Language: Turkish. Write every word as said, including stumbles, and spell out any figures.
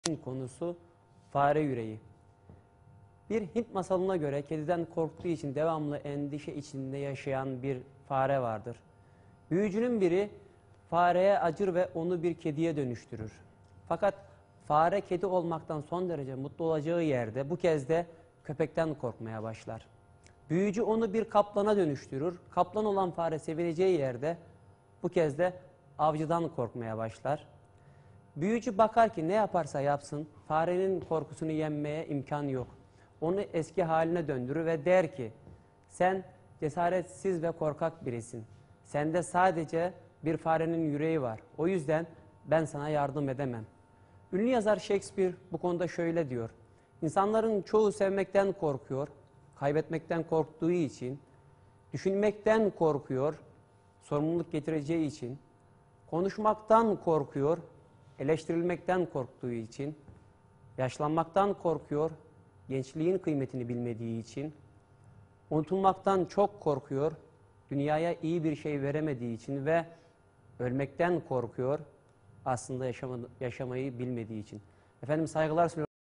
Konusu fare yüreği. Bir Hint masalına göre kediden korktuğu için devamlı endişe içinde yaşayan bir fare vardır. Büyücünün biri fareye acır ve onu bir kediye dönüştürür. Fakat fare kedi olmaktan son derece mutlu olacağı yerde bu kez de köpekten korkmaya başlar. Büyücü onu bir kaplana dönüştürür. Kaplan olan fare sevineceği yerde bu kez de avcıdan korkmaya başlar. Büyücü bakar ki ne yaparsa yapsın farenin korkusunu yenmeye imkan yok. Onu eski haline döndürür ve der ki sen cesaretsiz ve korkak birisin. Sende sadece bir farenin yüreği var. O yüzden ben sana yardım edemem. Ünlü yazar Shakespeare bu konuda şöyle diyor. İnsanların çoğu sevmekten korkuyor, kaybetmekten korktuğu için, düşünmekten korkuyor, sorumluluk getireceği için, konuşmaktan korkuyor, eleştirilmekten korktuğu için, yaşlanmaktan korkuyor, gençliğin kıymetini bilmediği için, unutulmaktan çok korkuyor, dünyaya iyi bir şey veremediği için ve ölmekten korkuyor, aslında yaşama, yaşamayı bilmediği için. Efendim saygılar sunuyorum.